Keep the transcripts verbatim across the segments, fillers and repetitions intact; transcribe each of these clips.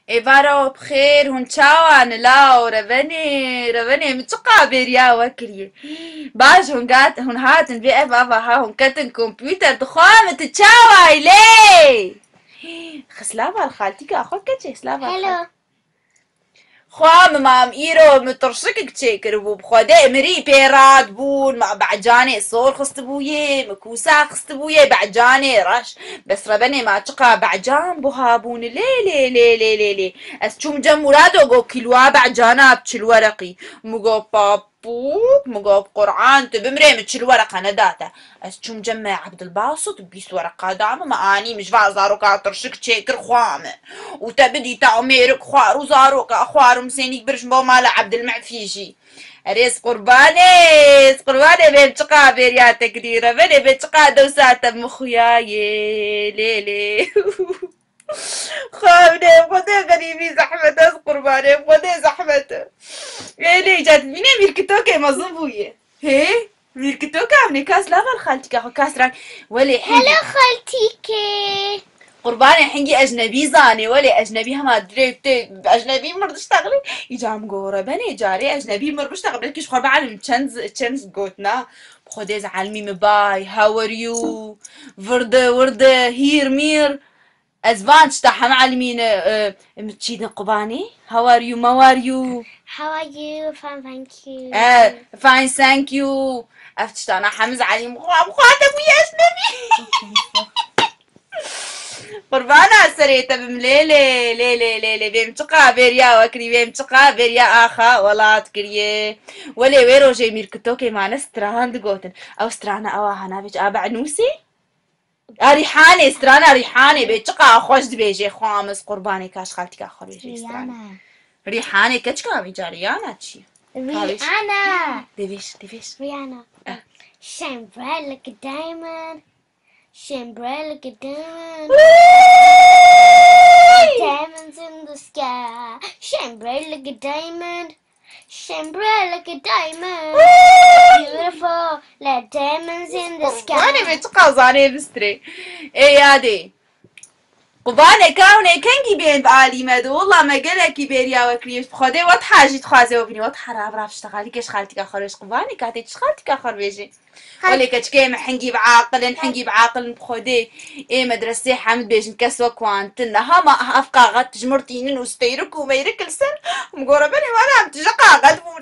إيفارو بخير هون تشاوان لاو ربني ربني متشقى بريا وكريه باش هون قات هون هاتن بي اف افا ها هون كاتن كمبيوتر تخوام تتشاواي ليه خسلافا الخالتي كاخو كتشي سلافا هلو خوام مام ايرو مترشك كتشيكر بو بخودي مري بيراد بون ما بعجاني صور خست بويه مكوسا خست بويه بعجاني رش بس ربني ما تقى بعجان بوها بون لي لي لي لي لي لي اسچوم جم مرادو جو كيلوا بعجانا بتشل ورقي مجو بابوك مجو قرعان تبمري متشل ورقة نداتا اسچوم جمع عبد الباسط بيس ورقة دعم ما اني مش فازارو كاترشك تشيكر خوام وتبدي تعميرك خوار وزاروك اخوار مسينيك برش بو مال عبد المعفيشي ريس قرباني قرباني بيبتقى بيريا تكريرة بني بيبتقى دوسات مخياي ليلي خامني بخدي غريبي زحمته قرباني بخدي زحمته ليلي جات مين ميركتوكي مظبوية هي ميركتوكا من كاس لافا الخالتك اخو كاس راك ولي هلو خالتيكي قرباني حنجي اجنبي زاني ولي اجنبي هما دريتي اجنبي مرض اشتغلي يجام قورة بني جاري اجنبي مرض اشتغل بلكيش خرب عالم تشنز تشنز قوتنا بخديز عالمي مباي هاو ار يو ورد ورد هير مير ازبانش تاع معلمين متشيدن قباني هاو ار يو ما ار يو How are you? Fine, thank you. اه فاين ثانك يو افتشت انا حمز علي مخاطب ويا اجنبي قربانا سريتا بمليلي ليلي ليلي بيمتقى بيريا وكري بيمتقى بيريا اخا ولا تكريه ولي ويرو جي ميركتوكي معنا ستراند قوتن او سترانا او هنا بيج ابع نوسي ريحاني سترانا ريحاني بيتقى خوش بيجي خامس قرباني كاش خالتك اخر بيجي سترانا ريحاني كتشكا بيجا ريانا تشي Rihanna. ديفيش ديفيش Rihanna. أه. Shine bright like a diamond. Shine bright like a diamond. Diamonds in the sky. Shine bright like a diamond. Shine bright like a diamond. Beautiful like diamonds in the قرباني sky. بيتقى زاني بستري ايه يادي قباني كاوني كنجي بين بعالي مدو والله ما قالك بيريا وكريش بخدي وات حاجة تخازي وبني وات حراب راف اشتغالي كيش خالتك اخر ايش قباني كاتي تش خالتك اخر بيجي ولي كتشكي حنجي بعاقل حنجي بعاقل بخدي ايه مدرسة حمد بيجن كسوة كوانتنا هما افقا غد تجمرتينن وستيرك وميرك السن مقورة بني وانا عم تجقا غد بون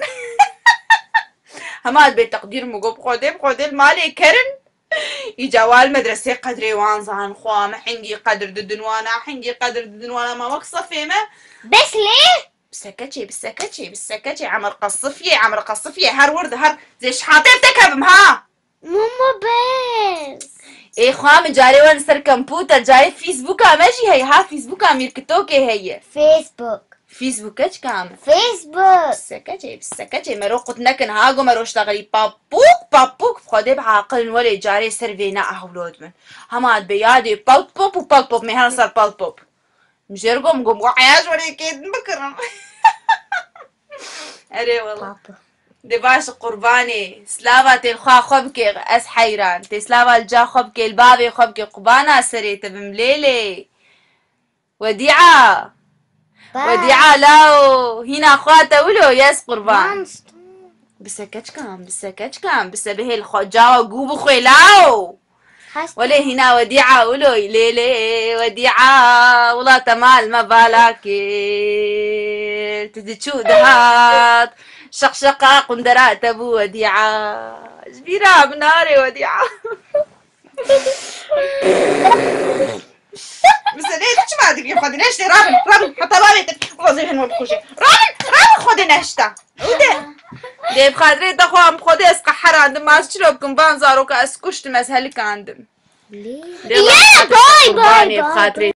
هما البيت تقدير مقو بخدي بخدي المالي كرن يجاوال مدرسة قدري وانزان خوام حنجي قدر ددنوانا حنجي قدر ددنوانا ما وقصة فيما بس ليه؟ بسكتشي بسكتشي بسكتشي عمر قصفية عمر قصفية هر ورد هر زي شحاطيتك ها ماما بس ايه خوام جاري وان سر كمبيوتر جاري فيسبوكا ماشي هي ها فيسبوكا ميركتوكي هي فيسبوك فيسبوكش كامل فيسبوك بسكتشي بسكتشي مرو قد نكن هاجو مرو اشتغلي بابوك بابوك بخدي بعاقل ولي جاري سرفينا اهولود من هماد بيادي بوب بوب وبوب بوب مهنا صار بوب بوب مجرقو مقوم وعياش ولي كيد مكرم اري والله بابا دي باش قرباني سلافا تلخا خبكي اس حيران تي سلافا الجا خبكي البابي خبكي قبانا سريت بمليلي وديعة وديعة لاو هنا اخواته ولو ياس قربان بسكتش كام بسكتش كام بس به الخو جاوا قوبو خيلاو ولا هنا وديعة ولو ليلي وديعة ولا تمال ما بالاكي تدشو دهات شقشقة قندرات ابو وديعة جبيرة بناري وديعة بس ليه ليش ما ادري خذي نشتي رابن رابن حتى بابي وظيفة ما بخشي رابن رابن خذي نشتا وده ده بخاطري تخوام خذي اسقى حرا عندما اشتركم بانزاروك اسكشت مسهلك عندم ليه؟ باي باي باي بخاطري